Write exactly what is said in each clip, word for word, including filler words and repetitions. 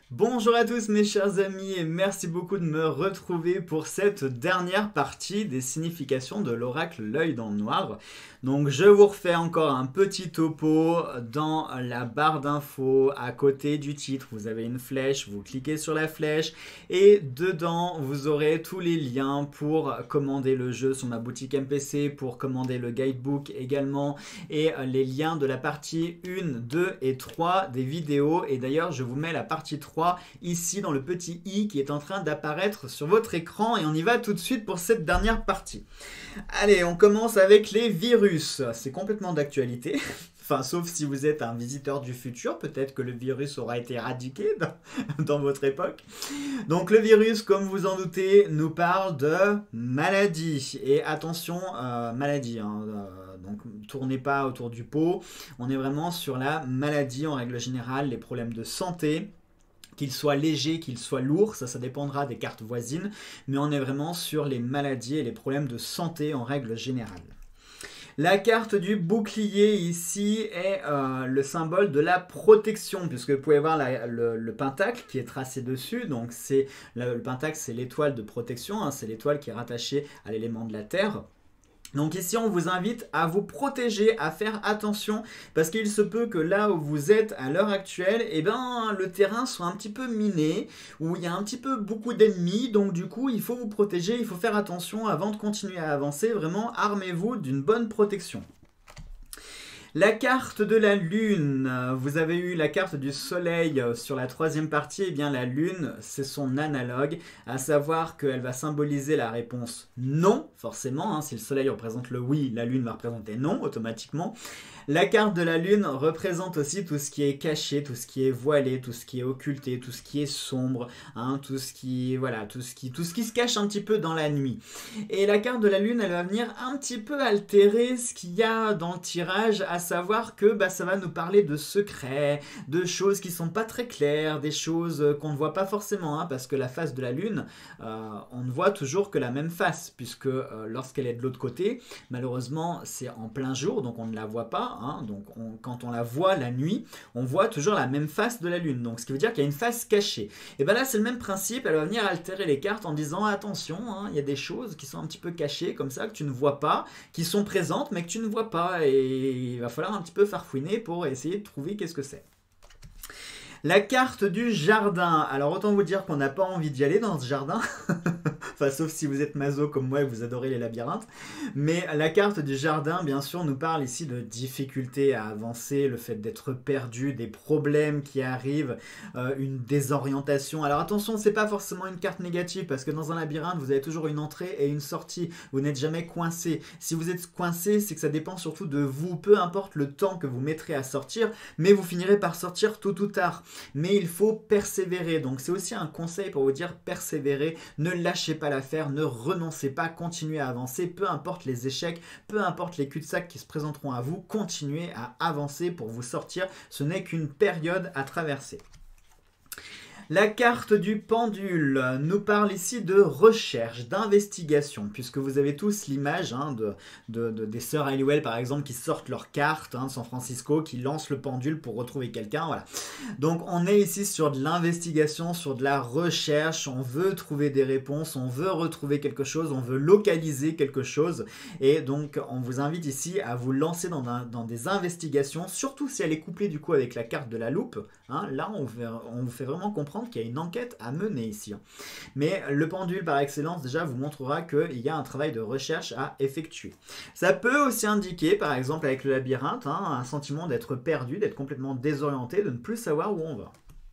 Bonjour à tous mes chers amis et merci beaucoup de me retrouver pour cette dernière partie des significations de l'oracle l'œil dans le noir. Donc je vous refais encore un petit topo dans la barre d'infos à côté du titre. Vous avez une flèche, vous cliquez sur la flèche et dedans vous aurez tous les liens pour commander le jeu sur ma boutique M P C, pour commander le guidebook également et les liens de la partie un, deux et trois des vidéos. Et d'ailleurs je vous mets la partie trois ici dans le petit i qui est en train d'apparaître sur votre écran et on y va tout de suite pour cette dernière partie. Allez, on commence avec les virus. C'est complètement d'actualité. Enfin, sauf si vous êtes un visiteur du futur, peut-être que le virus aura été éradiqué dans, dans votre époque. Donc le virus, comme vous en doutez, nous parle de maladie. Et attention, euh, maladie, hein, euh, donc tournez pas autour du pot. On est vraiment sur la maladie en règle générale, les problèmes de santé. Qu'il soit léger, qu'il soit lourd, ça, ça dépendra des cartes voisines, mais on est vraiment sur les maladies et les problèmes de santé en règle générale. La carte du bouclier ici est euh, le symbole de la protection, puisque vous pouvez voir la, le, le pentacle qui est tracé dessus. Donc c'est le, le pentacle, c'est l'étoile de protection, hein, c'est l'étoile qui est rattachée à l'élément de la terre. Donc ici on vous invite à vous protéger, à faire attention parce qu'il se peut que là où vous êtes à l'heure actuelle, eh ben, le terrain soit un petit peu miné, où il y a un petit peu beaucoup d'ennemis, donc du coup il faut vous protéger, il faut faire attention avant de continuer à avancer, vraiment armez-vous d'une bonne protection. La carte de la lune, vous avez eu la carte du soleil sur la troisième partie, et eh bien la lune c'est son analogue, à savoir qu'elle va symboliser la réponse non, forcément, hein, si le soleil représente le oui, la lune va représenter non automatiquement. La carte de la lune représente aussi tout ce qui est caché, tout ce qui est voilé, tout ce qui est occulté, tout ce qui est sombre, hein, tout ce qui, voilà, tout ce qui, tout ce qui se cache un petit peu dans la nuit. Et la carte de la lune, elle va venir un petit peu altérer ce qu'il y a dans le tirage, à savoir que bah, ça va nous parler de secrets, de choses qui sont pas très claires, des choses qu'on ne voit pas forcément, hein, parce que la face de la lune, euh, on ne voit toujours que la même face, puisque euh, lorsqu'elle est de l'autre côté, malheureusement c'est en plein jour, donc on ne la voit pas. Hein, donc on, quand on la voit la nuit, on voit toujours la même face de la lune, donc ce qui veut dire qu'il y a une face cachée. Et bien là c'est le même principe, elle va venir altérer les cartes en disant attention, hein, il y a des choses qui sont un petit peu cachées comme ça, que tu ne vois pas, qui sont présentes mais que tu ne vois pas, et il va falloir un petit peu farfouiner pour essayer de trouver qu'est-ce que c'est. La carte du jardin. Alors autant vous dire qu'on n'a pas envie d'y aller dans ce jardin. Enfin, sauf si vous êtes maso comme moi et vous adorez les labyrinthes. Mais la carte du jardin, bien sûr, nous parle ici de difficultés à avancer, le fait d'être perdu, des problèmes qui arrivent, euh, une désorientation. Alors attention, c'est pas forcément une carte négative parce que dans un labyrinthe, vous avez toujours une entrée et une sortie. Vous n'êtes jamais coincé. Si vous êtes coincé, c'est que ça dépend surtout de vous. Peu importe le temps que vous mettrez à sortir, mais vous finirez par sortir tôt ou tard. Mais il faut persévérer, donc c'est aussi un conseil pour vous dire persévérer, ne lâchez pas l'affaire, ne renoncez pas, continuez à avancer, peu importe les échecs, peu importe les cul-de-sac qui se présenteront à vous, continuez à avancer pour vous sortir, ce n'est qu'une période à traverser. La carte du pendule nous parle ici de recherche, d'investigation, puisque vous avez tous l'image hein, de, de, de, des sœurs Halliwell par exemple qui sortent leur carte hein, de San Francisco, qui lancent le pendule pour retrouver quelqu'un. Voilà. Donc on est ici sur de l'investigation, sur de la recherche, on veut trouver des réponses, on veut retrouver quelque chose, on veut localiser quelque chose. Et donc on vous invite ici à vous lancer dans, un, dans des investigations, surtout si elle est couplée du coup avec la carte de la loupe. Hein, là on, fait, on vous fait vraiment comprendre qu'il y a une enquête à mener ici. Mais le pendule par excellence déjà vous montrera qu'il y a un travail de recherche à effectuer. Ça peut aussi indiquer par exemple avec le labyrinthe hein, un sentiment d'être perdu, d'être complètement désorienté, de ne plus savoir où on va.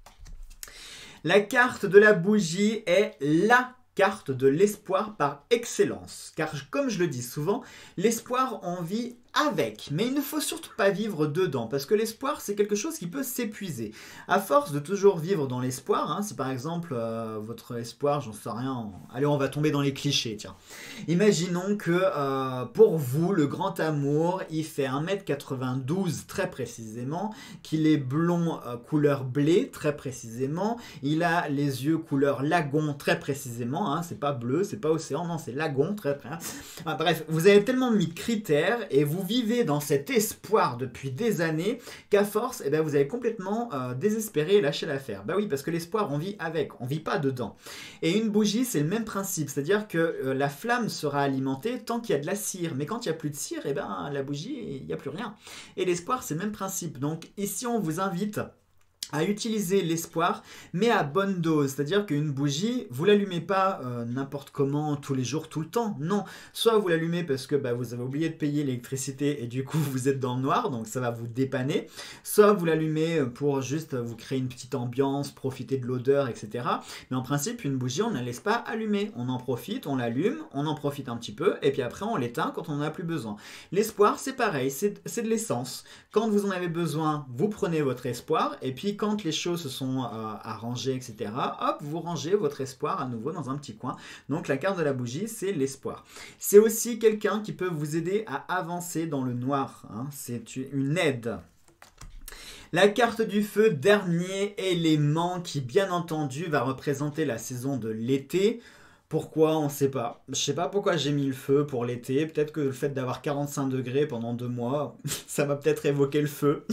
La carte de la bougie est la carte de l'espoir par excellence. Car comme je le dis souvent, l'espoir on vit avec, mais il ne faut surtout pas vivre dedans, parce que l'espoir c'est quelque chose qui peut s'épuiser. À force de toujours vivre dans l'espoir, hein, si par exemple euh, votre espoir, j'en sais rien, en... allez on va tomber dans les clichés, tiens. Imaginons que euh, pour vous, le grand amour, il fait un mètre quatre-vingt-douze très précisément, qu'il est blond euh, couleur blé très précisément, il a les yeux couleur lagon très précisément, hein, c'est pas bleu, c'est pas océan, non c'est lagon très très. Ah, bref, vous avez tellement mis de critères et vous vivez dans cet espoir depuis des années qu'à force, eh ben, vous avez complètement euh, désespéré et lâché l'affaire. Bah oui, parce que l'espoir, on vit avec, on vit pas dedans. Et une bougie, c'est le même principe, c'est-à-dire que euh, la flamme sera alimentée tant qu'il y a de la cire, mais quand il n'y a plus de cire, eh ben, la bougie, il n'y a plus rien. Et l'espoir, c'est le même principe. Donc ici, on vous invite à utiliser l'espoir, mais à bonne dose. C'est-à-dire qu'une bougie, vous l'allumez pas euh, n'importe comment, tous les jours, tout le temps. Non. Soit vous l'allumez parce que bah, vous avez oublié de payer l'électricité et du coup vous êtes dans le noir, donc ça va vous dépanner. Soit vous l'allumez pour juste vous créer une petite ambiance, profiter de l'odeur, et cetera. Mais en principe, une bougie, on ne la laisse pas allumer. On en profite, on l'allume, on en profite un petit peu, et puis après on l'éteint quand on n'en a plus besoin. L'espoir, c'est pareil, c'est de l'essence. Quand vous en avez besoin, vous prenez votre espoir, et puis quand les choses se sont euh, arrangées, et cetera, hop, vous rangez votre espoir à nouveau dans un petit coin. Donc la carte de la bougie, c'est l'espoir. C'est aussi quelqu'un qui peut vous aider à avancer dans le noir. Hein. C'est une aide. La carte du feu, dernier élément qui, bien entendu, va représenter la saison de l'été. Pourquoi, on ne sait pas. Je ne sais pas pourquoi j'ai mis le feu pour l'été. Peut-être que le fait d'avoir quarante-cinq degrés pendant deux mois, ça va peut-être évoquer le feu.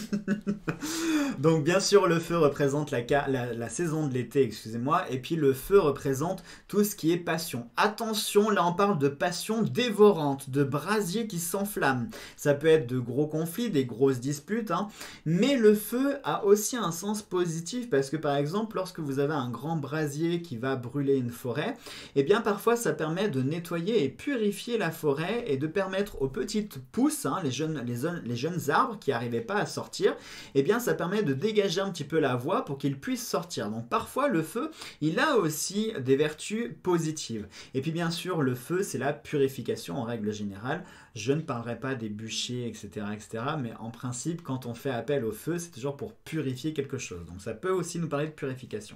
Donc bien sûr, le feu représente la, la, la saison de l'été, excusez-moi. Et puis le feu représente tout ce qui est passion. Attention, là on parle de passion dévorante, de brasier qui s'enflamme. Ça peut être de gros conflits, des grosses disputes. Hein. Mais le feu a aussi un sens positif parce que par exemple, lorsque vous avez un grand brasier qui va brûler une forêt, et Eh bien parfois ça permet de nettoyer et purifier la forêt et de permettre aux petites pousses, hein, les, jeunes, les, les jeunes arbres qui n'arrivaient pas à sortir, eh bien ça permet de dégager un petit peu la voie pour qu'ils puissent sortir. Donc parfois le feu, il a aussi des vertus positives. Et puis bien sûr le feu, c'est la purification en règle générale. Je ne parlerai pas des bûchers, et cetera, et cetera. Mais en principe, quand on fait appel au feu, c'est toujours pour purifier quelque chose. Donc ça peut aussi nous parler de purification.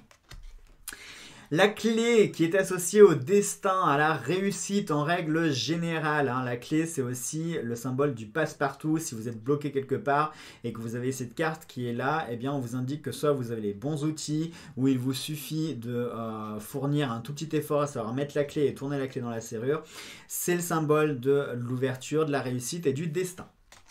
La clé qui est associée au destin, à la réussite en règle générale. Hein. La clé, c'est aussi le symbole du passe-partout. Si vous êtes bloqué quelque part et que vous avez cette carte qui est là, eh bien, on vous indique que soit vous avez les bons outils, où il vous suffit de euh, fournir un tout petit effort, à savoir mettre la clé et tourner la clé dans la serrure. C'est le symbole de l'ouverture, de la réussite et du destin.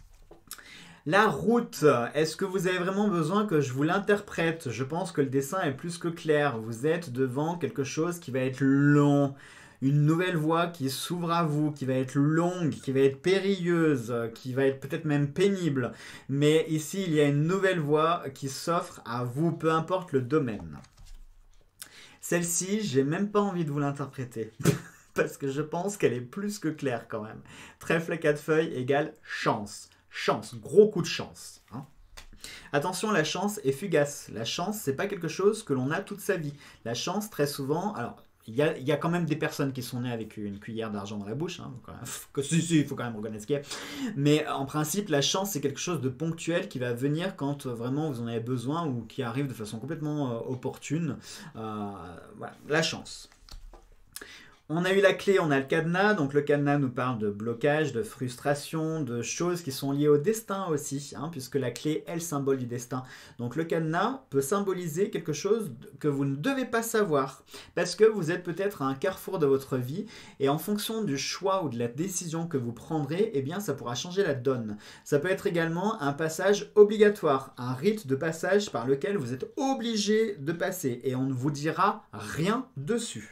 La route, est-ce que vous avez vraiment besoin que je vous l'interprète? Je pense que le dessin est plus que clair. Vous êtes devant quelque chose qui va être long, une nouvelle voie qui s'ouvre à vous, qui va être longue, qui va être périlleuse, qui va être peut-être même pénible. Mais ici, il y a une nouvelle voie qui s'offre à vous, peu importe le domaine. Celle-ci, j'ai même pas envie de vous l'interpréter. Parce que je pense qu'elle est plus que claire quand même. Trèfle à quatre feuilles égale chance. Chance, gros coup de chance. Hein. Attention, la chance est fugace. La chance, c'est pas quelque chose que l'on a toute sa vie. La chance, très souvent, alors il y a, y a quand même des personnes qui sont nées avec une cuillère d'argent dans la bouche. Hein, quand même, que, si, si, il faut quand même reconnaître ce qu'il y a. Mais en principe, la chance, c'est quelque chose de ponctuel qui va venir quand vraiment vous en avez besoin ou qui arrive de façon complètement euh, opportune. Euh, voilà, la chance. On a eu la clé, on a le cadenas, donc le cadenas nous parle de blocage, de frustration, de choses qui sont liées au destin aussi, hein, puisque la clé est le symbole du destin. Donc le cadenas peut symboliser quelque chose que vous ne devez pas savoir, parce que vous êtes peut-être à un carrefour de votre vie, et en fonction du choix ou de la décision que vous prendrez, eh bien ça pourra changer la donne. Ça peut être également un passage obligatoire, un rite de passage par lequel vous êtes obligé de passer, et on ne vous dira rien dessus.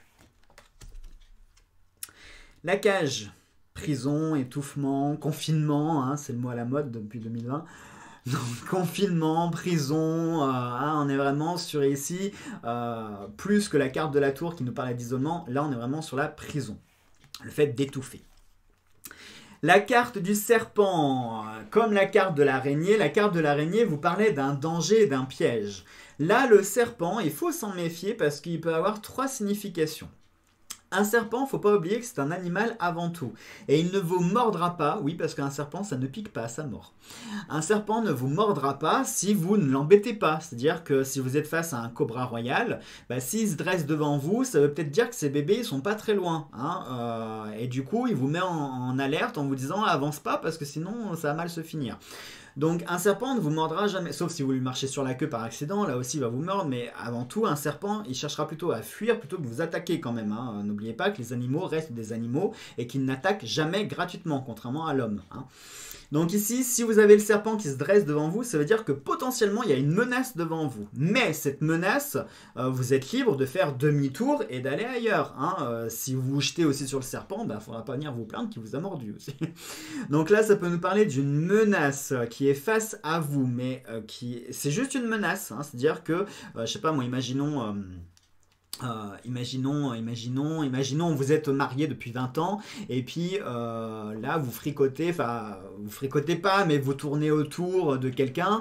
La cage, prison, étouffement, confinement, hein, c'est le mot à la mode depuis deux mille vingt. Donc, confinement, prison, euh, hein, on est vraiment sur ici, euh, plus que la carte de la tour qui nous parlait d'isolement, là on est vraiment sur la prison, le fait d'étouffer. La carte du serpent, comme la carte de l'araignée, la carte de l'araignée vous parlait d'un danger, d'un piège. Là, le serpent, il faut s'en méfier parce qu'il peut avoir trois significations. Un serpent, il ne faut pas oublier que c'est un animal avant tout. Et il ne vous mordra pas, oui, parce qu'un serpent, ça ne pique pas, ça mord. Un serpent ne vous mordra pas si vous ne l'embêtez pas. C'est-à-dire que si vous êtes face à un cobra royal, bah, s'il se dresse devant vous, ça veut peut-être dire que ces bébés ne sont pas très loin. Hein, euh, et du coup, il vous met en, en alerte en vous disant « avance pas parce que sinon, ça va mal se finir ». Donc un serpent ne vous mordra jamais, sauf si vous lui marchez sur la queue par accident, là aussi il va vous mordre, mais avant tout un serpent il cherchera plutôt à fuir plutôt que de vous attaquer quand même. Hein. N'oubliez pas que les animaux restent des animaux et qu'ils n'attaquent jamais gratuitement, contrairement à l'homme. Hein. Donc ici, si vous avez le serpent qui se dresse devant vous, ça veut dire que potentiellement il y a une menace devant vous. Mais cette menace, euh, vous êtes libre de faire demi-tour et d'aller ailleurs. Hein. Euh, si vous vous jetez aussi sur le serpent, il bah, ne faudra pas venir vous plaindre qu'il vous a mordu aussi. Donc là, ça peut nous parler d'une menace qui est face à vous, mais euh, qui c'est juste une menace. Hein. C'est-à-dire que, euh, je sais pas moi, imaginons... Euh, Euh, imaginons, imaginons, imaginons, vous êtes marié depuis vingt ans et puis euh, là vous fricotez, enfin vous fricotez pas, mais vous tournez autour de quelqu'un.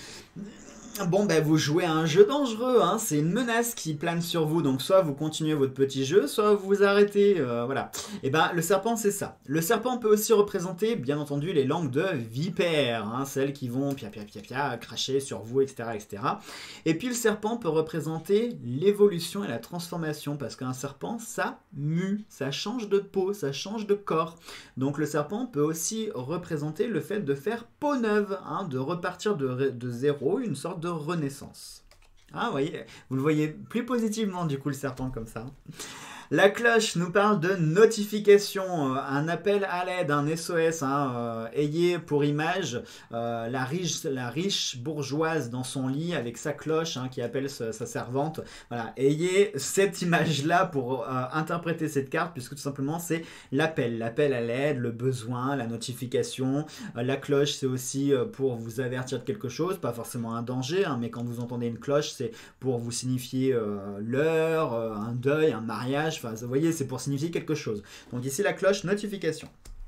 Bon, ben vous jouez à un jeu dangereux, hein, c'est une menace qui plane sur vous, donc soit vous continuez votre petit jeu, soit vous vous arrêtez, euh, voilà. Et ben le serpent c'est ça. Le serpent peut aussi représenter, bien entendu, les langues de vipères, hein, celles qui vont pia pia pia pia, cracher sur vous, et cetera, et cetera. Et puis le serpent peut représenter l'évolution et la transformation, parce qu'un serpent, ça mue, ça change de peau, ça change de corps. Donc le serpent peut aussi représenter le fait de faire peau neuve, hein, de repartir de, de zéro, une sorte de renaissance. Ah, vous voyez, vous le voyez plus positivement du coup le serpent comme ça. La cloche nous parle de notification, euh, un appel à l'aide, un S O S. Hein, euh, ayez pour image euh, la, riche, la riche bourgeoise dans son lit avec sa cloche hein, qui appelle sa, sa servante. Voilà, ayez cette image-là pour euh, interpréter cette carte, puisque tout simplement c'est l'appel, l'appel à l'aide, le besoin, la notification. Euh, la cloche, c'est aussi euh, pour vous avertir de quelque chose, pas forcément un danger, hein, mais quand vous entendez une cloche, c'est pour vous signifier euh, l'heure, euh, un deuil, un mariage. Enfin, vous voyez, c'est pour signifier quelque chose. Donc ici, la cloche, notification.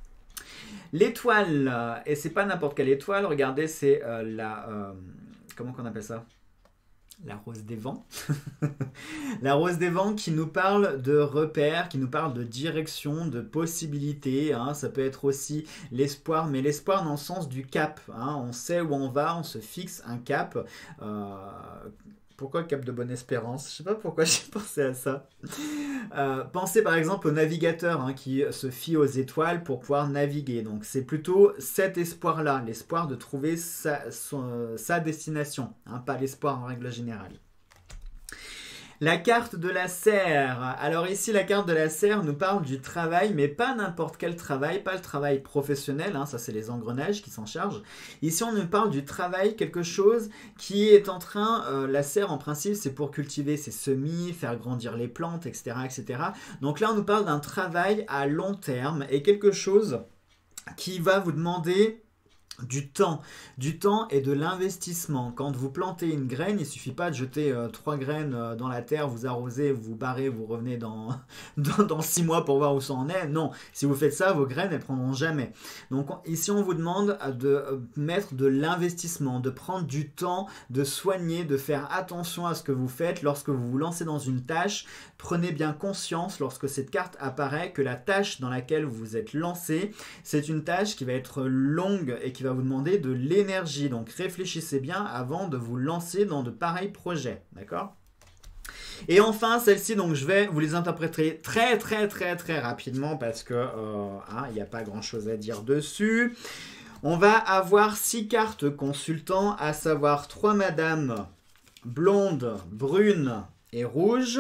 L'étoile, euh, et c'est pas n'importe quelle étoile, regardez, c'est euh, la... Euh, comment qu'on appelle ça? La rose des vents. La rose des vents qui nous parle de repères, qui nous parle de direction, de possibilités. Hein. Ça peut être aussi l'espoir, mais l'espoir dans le sens du cap. Hein. On sait où on va, on se fixe un cap. Euh, Pourquoi le cap de Bonne-Espérance? Je sais pas pourquoi j'ai pensé à ça. Euh, pensez par exemple au navigateur hein, qui se fie aux étoiles pour pouvoir naviguer. Donc c'est plutôt cet espoir-là, l'espoir de trouver sa, son, sa destination, hein, pas l'espoir en règle générale. La carte de la serre. Alors ici, la carte de la serre nous parle du travail, mais pas n'importe quel travail, pas le travail professionnel, hein, ça c'est les engrenages qui s'en chargent. Ici, on nous parle du travail, quelque chose qui est en train, euh, la serre en principe, c'est pour cultiver ses semis, faire grandir les plantes, et cetera, et cetera. Donc là, on nous parle d'un travail à long terme et quelque chose qui va vous demander du temps, du temps et de l'investissement. Quand vous plantez une graine, il ne suffit pas de jeter euh, trois graines euh, dans la terre, vous arrosez, vous barrez, vous revenez dans, dans, dans six mois pour voir où ça en est. Non, si vous faites ça, vos graines, elles ne prendront jamais. Donc ici, on vous demande de mettre de l'investissement, de prendre du temps, de soigner, de faire attention à ce que vous faites. Lorsque vous vous lancez dans une tâche, prenez bien conscience, lorsque cette carte apparaît, que la tâche dans laquelle vous vous êtes lancé, c'est une tâche qui va être longue et qui va vous demander de l'énergie. Donc réfléchissez bien avant de vous lancer dans de pareils projets. D'accord ? Et enfin, celle-ci, donc je vais vous les interpréter très très très très rapidement parce que euh, hein, il n'y a pas grand-chose à dire dessus. On va avoir six cartes consultants, à savoir trois madames blondes, brunes et rouges.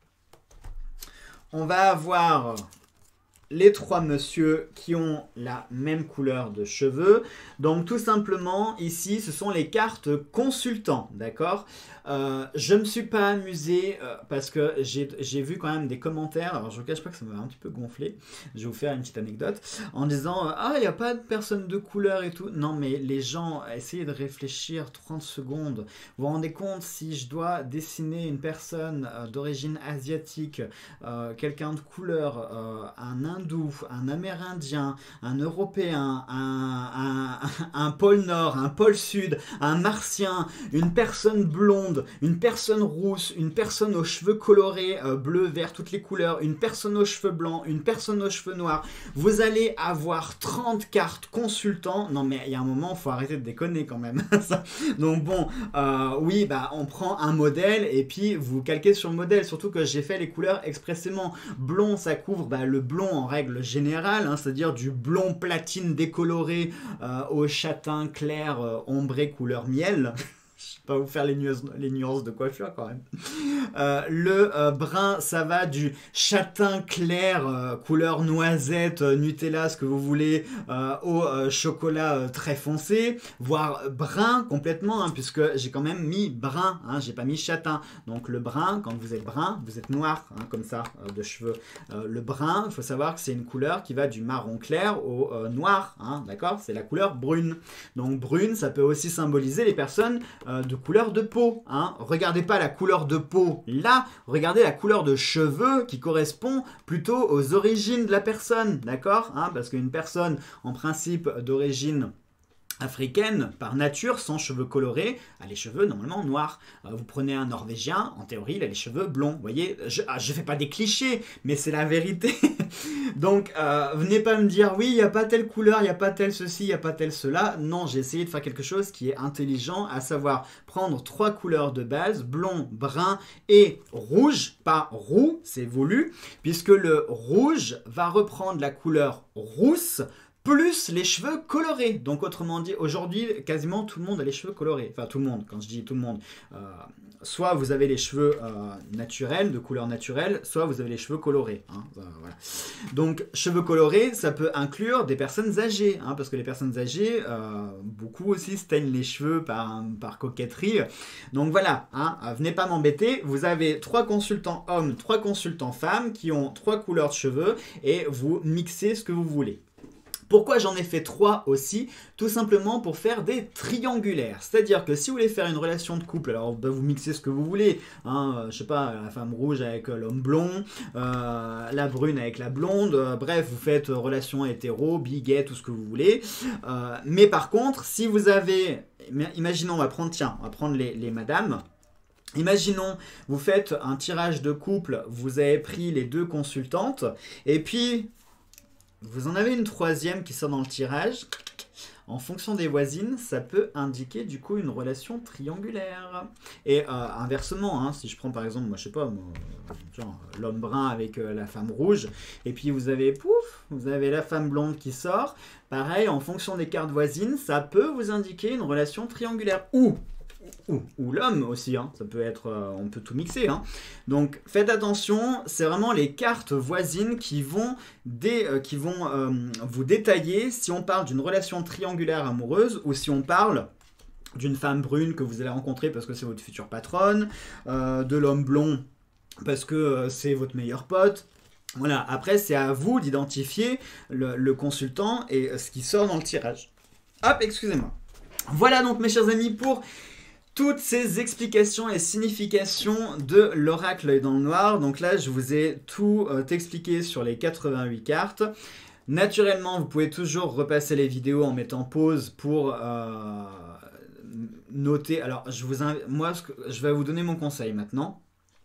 On va avoir les trois messieurs qui ont la même couleur de cheveux. Donc tout simplement, ici, ce sont les cartes consultants, d'accord ? euh, Je ne me suis pas amusé euh, parce que j'ai vu quand même des commentaires, alors je ne vous cache pas que ça m'a un petit peu gonflé, je vais vous faire une petite anecdote, en disant « Ah, il n'y a pas de personne de couleur et tout ». Non, mais les gens, essayez de réfléchir trente secondes. Vous vous rendez compte, si je dois dessiner une personne euh, d'origine asiatique, euh, quelqu'un de couleur, euh, un hindou, un amérindien, un européen, un, un, un pôle nord, un pôle sud, un martien, une personne blonde, une personne rousse, une personne aux cheveux colorés, euh, bleu, vert, toutes les couleurs, une personne aux cheveux blancs, une personne aux cheveux noirs. Vous allez avoir trente cartes consultants. Non mais il y a un moment, il faut arrêter de déconner quand même. Donc bon, euh, oui, bah, on prend un modèle et puis vous calquez sur le modèle. Surtout que j'ai fait les couleurs expressément. Blond, ça couvre bah, le blond en règle générale, hein, c'est-à-dire du blond platine décoloré euh, au châtain clair euh, ombré couleur miel. Je vais pas vous faire les nuances, les nuances de coiffure quand même. Euh, le euh, brun, ça va du châtain clair, euh, couleur noisette, euh, Nutella, ce que vous voulez, euh, au euh, chocolat euh, très foncé, voire brun complètement, hein, puisque j'ai quand même mis brun, hein, j'ai pas mis châtain. Donc le brun, quand vous êtes brun, vous êtes noir, hein, comme ça, euh, de cheveux. Euh, le brun, il faut savoir que c'est une couleur qui va du marron clair au euh, noir, hein, d'accord? C'est la couleur brune. Donc brune, ça peut aussi symboliser les personnes euh, de couleur de peau. Hein. Regardez pas la couleur de peau là, regardez la couleur de cheveux qui correspond plutôt aux origines de la personne, d'accord? Hein, parce qu'une personne en principe d'origine africaine, par nature, sans cheveux colorés, a les cheveux normalement noirs. Euh, vous prenez un Norvégien, en théorie, il a les cheveux blonds. Vous voyez, je ne ah, fais pas des clichés, mais c'est la vérité. Donc, euh, venez pas me dire, oui, il n'y a pas telle couleur, il n'y a pas tel ceci, il n'y a pas tel cela. Non, j'ai essayé de faire quelque chose qui est intelligent, à savoir prendre trois couleurs de base, blond, brun et rouge, pas roux, c'est voulu, puisque le rouge va reprendre la couleur rousse, plus les cheveux colorés. Donc autrement dit, aujourd'hui, quasiment tout le monde a les cheveux colorés. Enfin, tout le monde, quand je dis tout le monde. Euh, soit vous avez les cheveux euh, naturels, de couleur naturelle, soit vous avez les cheveux colorés. Hein, euh, voilà. Donc, cheveux colorés, ça peut inclure des personnes âgées. Hein, parce que les personnes âgées, euh, beaucoup aussi se teignent les cheveux par, par coquetterie. Donc voilà, hein, venez pas m'embêter. Vous avez trois consultants hommes, trois consultants femmes qui ont trois couleurs de cheveux et vous mixez ce que vous voulez. Pourquoi j'en ai fait trois aussi? Tout simplement pour faire des triangulaires. C'est-à-dire que si vous voulez faire une relation de couple, alors bah, vous mixez ce que vous voulez. Hein, je sais pas, la femme rouge avec l'homme blond, euh, la brune avec la blonde. Euh, bref, vous faites relation hétéro, bi, gay, tout ce que vous voulez. Euh, mais par contre, si vous avez... Imaginons, on va prendre, tiens, on va prendre les, les madames. Imaginons, vous faites un tirage de couple, vous avez pris les deux consultantes, et puis... vous en avez une troisième qui sort dans le tirage. En fonction des voisines, ça peut indiquer du coup une relation triangulaire. Et euh, inversement, hein, si je prends par exemple, moi je sais pas, l'homme brun avec euh, la femme rouge, et puis vous avez, pouf, vous avez la femme blonde qui sort. Pareil, en fonction des cartes voisines, ça peut vous indiquer une relation triangulaire. Ou Ou, ou l'homme aussi, hein. Ça peut être, euh, on peut tout mixer. Hein. Donc faites attention, c'est vraiment les cartes voisines qui vont, dé, euh, qui vont euh, vous détailler si on parle d'une relation triangulaire amoureuse ou si on parle d'une femme brune que vous allez rencontrer parce que c'est votre future patronne, euh, de l'homme blond parce que euh, c'est votre meilleur pote. Voilà, après c'est à vous d'identifier le, le consultant et euh, ce qui sort dans le tirage. Hop, excusez-moi. Voilà donc mes chers amis pour... toutes ces explications et significations de l'oracle l'œil dans le noir. Donc là, je vous ai tout euh, expliqué sur les quatre-vingt-huit cartes. Naturellement, vous pouvez toujours repasser les vidéos en mettant pause pour euh, noter. Alors, je vous inv... moi, je vais vous donner mon conseil maintenant.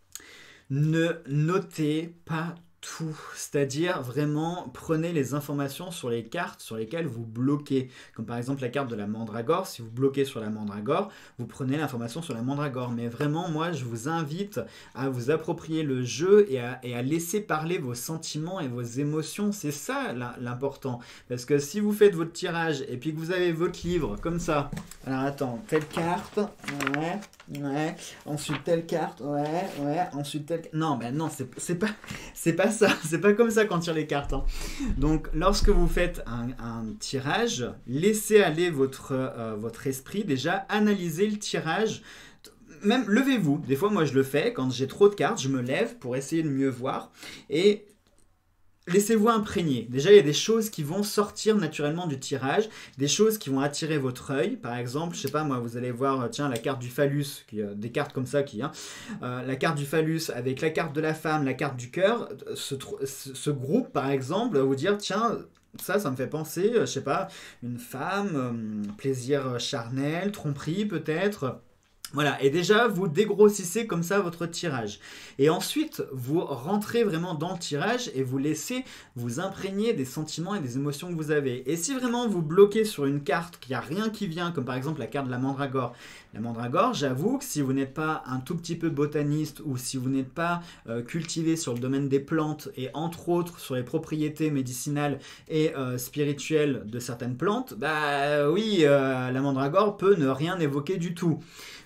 Ne notez pas tout, c'est-à-dire vraiment prenez les informations sur les cartes sur lesquelles vous bloquez, comme par exemple la carte de la mandragore. Si vous bloquez sur la mandragore, vous prenez l'information sur la mandragore, mais vraiment moi je vous invite à vous approprier le jeu et à, et à laisser parler vos sentiments et vos émotions. C'est ça l'important, parce que si vous faites votre tirage et puis que vous avez votre livre comme ça, alors attends, telle carte, ouais, ouais, ensuite telle carte, ouais, ouais, ensuite telle... Non, ben non, c'est pas, c'est pas ça, c'est pas comme ça qu'on tire les cartes. Hein. Donc, lorsque vous faites un, un tirage, laissez aller votre, euh, votre esprit, déjà, analysez le tirage. Même, levez-vous. Des fois, moi, je le fais. Quand j'ai trop de cartes, je me lève pour essayer de mieux voir. Et... laissez-vous imprégner. Déjà, il y a des choses qui vont sortir naturellement du tirage, des choses qui vont attirer votre œil. Par exemple, je sais pas moi, vous allez voir, tiens, la carte du phallus, qui, euh, des cartes comme ça qui, hein, euh, la carte du phallus avec la carte de la femme, la carte du cœur, ce, ce, ce groupe, par exemple, va vous dire, tiens, ça, ça me fait penser, je sais pas, une femme, euh, plaisir charnel, tromperie peut-être. Voilà, et déjà, vous dégrossissez comme ça votre tirage. Et ensuite, vous rentrez vraiment dans le tirage et vous laissez vous imprégner des sentiments et des émotions que vous avez. Et si vraiment vous bloquez sur une carte, qu'il n'y a rien qui vient, comme par exemple la carte de la mandragore, la mandragore, j'avoue que si vous n'êtes pas un tout petit peu botaniste ou si vous n'êtes pas euh, cultivé sur le domaine des plantes et entre autres sur les propriétés médicinales et euh, spirituelles de certaines plantes, bah oui, euh, la mandragore peut ne rien évoquer du tout.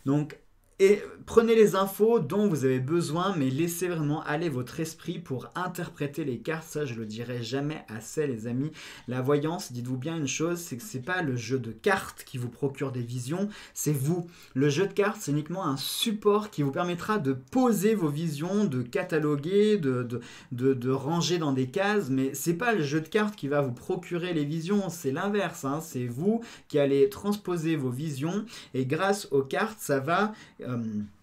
Donc, et prenez les infos dont vous avez besoin, mais laissez vraiment aller votre esprit pour interpréter les cartes. Ça, je le dirai jamais assez, les amis. La voyance, dites-vous bien une chose, c'est que c'est pas le jeu de cartes qui vous procure des visions, c'est vous. Le jeu de cartes, c'est uniquement un support qui vous permettra de poser vos visions, de cataloguer, de, de, de, de ranger dans des cases, mais c'est pas le jeu de cartes qui va vous procurer les visions, c'est l'inverse, hein. C'est vous qui allez transposer vos visions, et grâce aux cartes, ça va... Euh,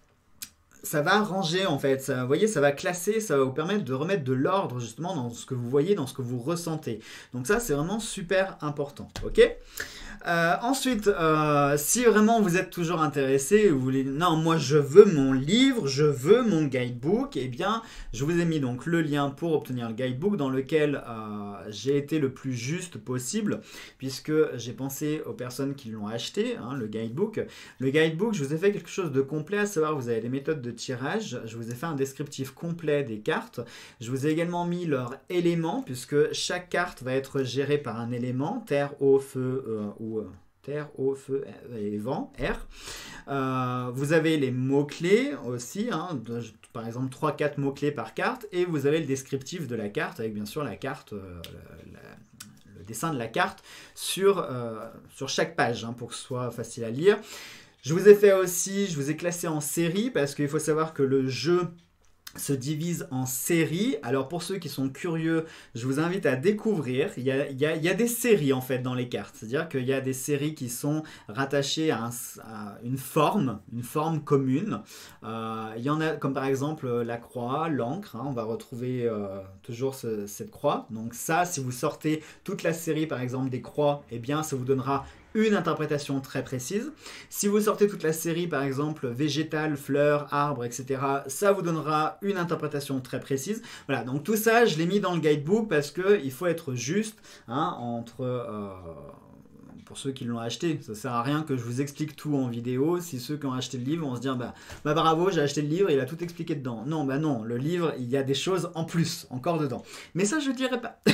ça va ranger en fait, ça, vous voyez, ça va classer, ça va vous permettre de remettre de l'ordre justement dans ce que vous voyez, dans ce que vous ressentez. Donc ça, c'est vraiment super important, ok ? Euh, ensuite, euh, si vraiment vous êtes toujours intéressé, vous voulez, non, moi je veux mon livre, je veux mon guidebook, eh bien, je vous ai mis donc le lien pour obtenir le guidebook dans lequel euh, j'ai été le plus juste possible, puisque j'ai pensé aux personnes qui l'ont acheté, hein, le guidebook. Le guidebook, je vous ai fait quelque chose de complet, à savoir, vous avez les méthodes de tirage, je vous ai fait un descriptif complet des cartes, je vous ai également mis leurs éléments, puisque chaque carte va être gérée par un élément, terre, eau, feu euh, ou terre, eau, feu et vent, air. Euh, vous avez les mots-clés aussi, hein, de, par exemple trois quatre mots-clés par carte, et vous avez le descriptif de la carte, avec bien sûr la carte, euh, la, la, le dessin de la carte sur, euh, sur chaque page, hein, pour que ce soit facile à lire. Je vous ai fait aussi, je vous ai classé en série, parce qu'il faut savoir que le jeu se divise en séries. Alors pour ceux qui sont curieux, je vous invite à découvrir. Il y a, il y a, il y a des séries en fait dans les cartes. C'est-à-dire qu'il y a des séries qui sont rattachées à, un, à une forme, une forme commune. Euh, il y en a comme par exemple la croix, l'encre. Hein, on va retrouver euh, toujours ce, cette croix. Donc ça, si vous sortez toute la série par exemple des croix, eh bien ça vous donnera une interprétation très précise. Si vous sortez toute la série, par exemple, végétal, fleurs, arbres, et cetera, ça vous donnera une interprétation très précise. Voilà, donc tout ça, je l'ai mis dans le guidebook parce qu'il faut être juste, hein, entre... Euh, pour ceux qui l'ont acheté, ça sert à rien que je vous explique tout en vidéo. Si ceux qui ont acheté le livre vont se dire bah, bah bravo, j'ai acheté le livre, il a tout expliqué dedans. Non, bah non, le livre, il y a des choses en plus, encore dedans. Mais ça, je ne dirai pas.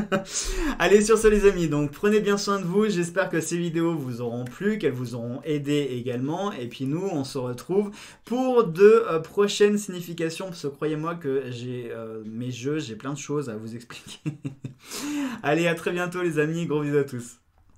Allez, sur ce les amis, donc prenez bien soin de vous. J'espère que ces vidéos vous auront plu, qu'elles vous auront aidé également. Et puis nous, on se retrouve pour de euh, prochaines significations, parce que croyez-moi que j'ai euh, mes jeux, j'ai plein de choses à vous expliquer. Allez, à très bientôt les amis, gros bisous à tous.